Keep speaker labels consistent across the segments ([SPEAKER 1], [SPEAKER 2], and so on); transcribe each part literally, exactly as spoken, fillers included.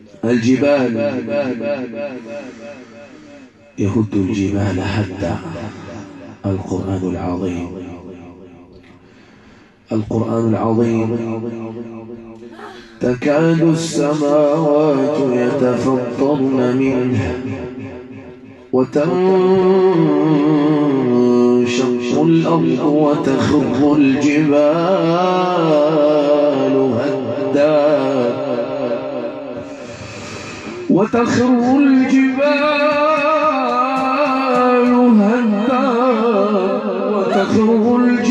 [SPEAKER 1] الجبال يهد الجبال هدا. القرآن العظيم القرآن العظيم تكاد السماوات يتفطرن منه وتنشق الأرض وتخر الجبال هدا وتخر الجبال هدا وتخر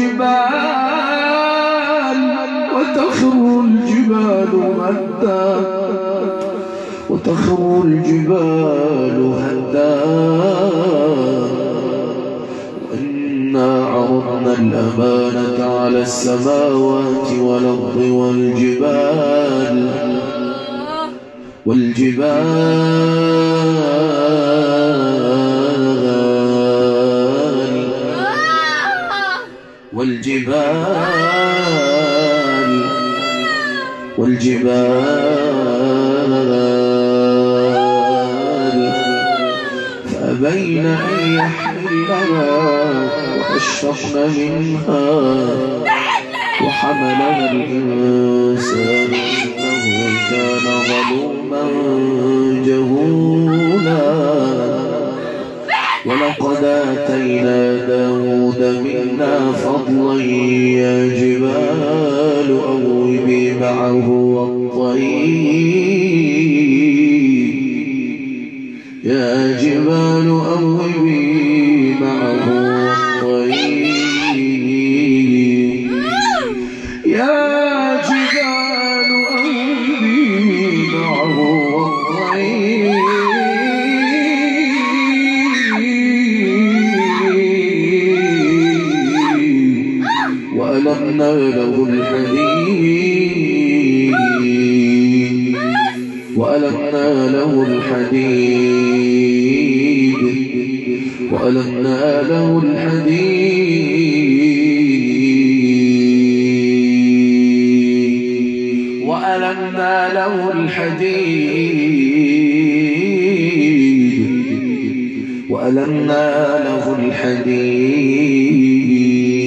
[SPEAKER 1] الجبال وتخر الجبال هدا وتخر الجبال هدا وإنا عرضنا الأمانة على السماوات والأرض والجبال والجبال والجبال والجبال فأبين أن يحملنها وأشفقن منها وحملها الإنسان إنه كان ظلوما جهولا ولقد آتينا داود منا فضلا يا جبال أوبي معه والطير يا جبال أوبي معه والطير يا جبال أوبي معه والطير وألقنا له الحديد وألقنا له الحديد وألقنا له الحديد وألقنا له الحديد وألقنا له الحديد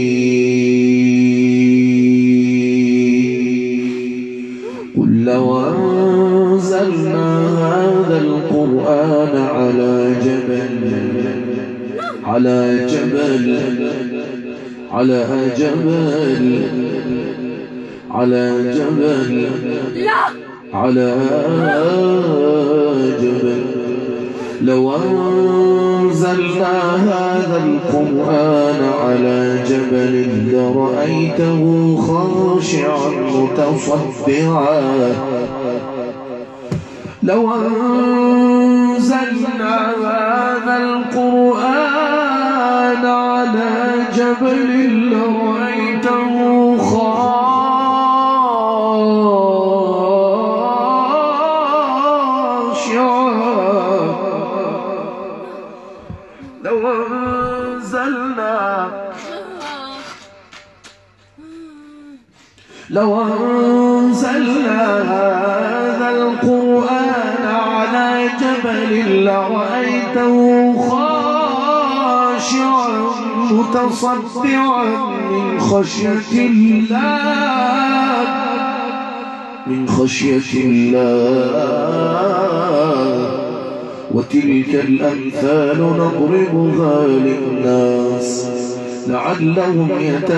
[SPEAKER 1] لو أنزلنا هذا القرآن على جبل على جبل على جبل على جبل على جبل لو أنزلنا هذا القرآن على جبل لرأيته خاشعا متصدعا لو أنزلنا هذا القرآن على جبل لرأيته خاشعا لو أنزلنا لو أنزلنا هذا القرآن على جبل لرأيته خاشعا متصدعا من خشية الله من خشية الله وتلك الأمثال نضربها للناس لعلهم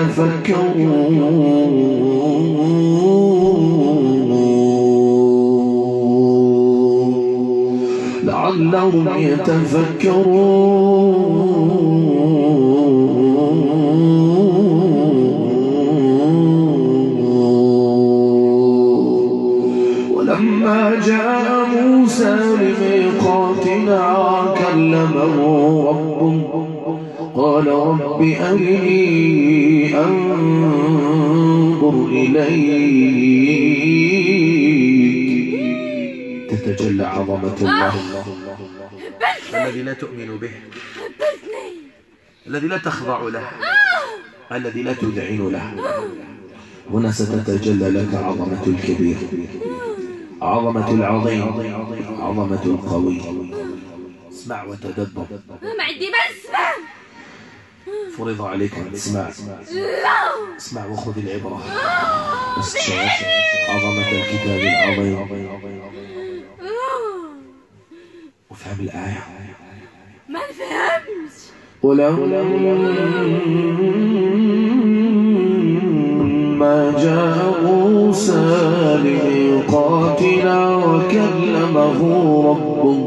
[SPEAKER 1] يتفكرون لعلهم يتفكرون ولما جاء موسى لميقاتنا كلمه ربه قال رب أرني أنظر إليك تتجلى عظمة الله الذي لا تؤمن به الذي لا تخضع له الذي لا تذعن له هنا ستتجلى لك عظمة الكبير عظمة العظيم، عظمة القوي. اسمع وتدبر.
[SPEAKER 2] ما عندي بسمع.
[SPEAKER 1] فرض عليك أن تسمع.
[SPEAKER 2] لا.
[SPEAKER 1] اسمع وخذ العبرة. بس تشوف عظمة الكتاب العظيم وفهم الآية.
[SPEAKER 2] ما نفهمش.
[SPEAKER 1] ولما جاء موسى لميقاتنا وكلمه ربه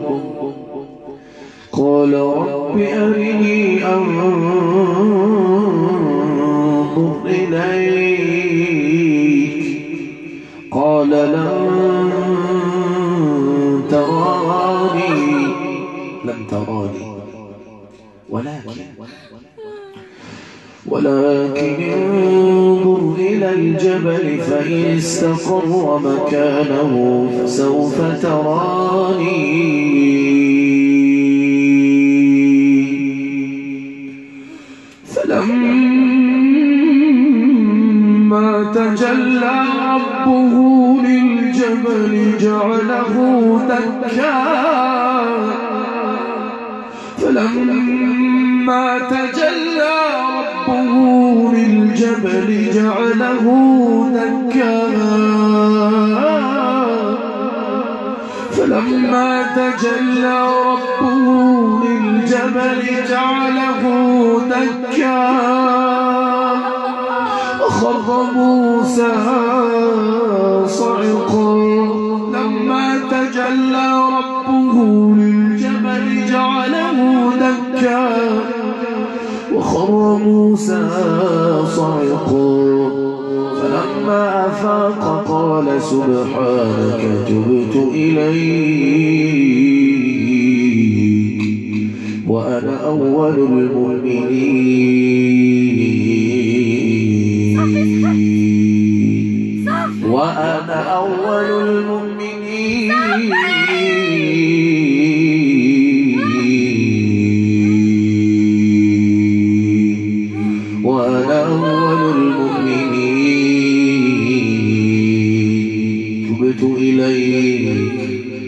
[SPEAKER 1] قال رب أرني أنظر إليك قال لن تراني لن تراني ولكن ولكن انظر إلى الجبل فإن استقر مكانه فسوف تراني فلما تجلى ربه للجبل جعله دكا فلما تجلى ربه للجبل جعله دكا فلما تجلى ربه للجبل جعله دكا وخر موسى صعقا لما تجلى ربه للجبل جعله دكا وخر موسى صعقا فلما أفاق قال سبحانك تبت إليك وأنا أول المؤمنين وأنا أول المؤمنين وأنا أول المؤمنين تبت إليك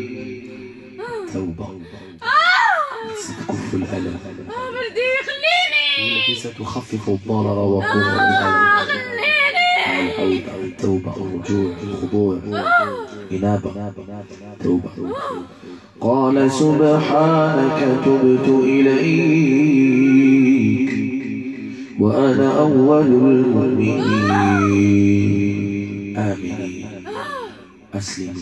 [SPEAKER 1] توبة ستكف الألم
[SPEAKER 2] بردي خليني
[SPEAKER 1] التي ستخفف الضرر وقوة الألم العودة التوبة الرجوع الخضوع إنابة توبة قال سبحانك تبت إليك وأنا أول المؤمنين آمنين أسلمي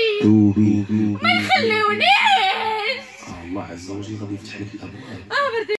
[SPEAKER 1] توبي
[SPEAKER 2] ما يخلونيش
[SPEAKER 1] الله عز وجل غادي يفتح لك الأبواب.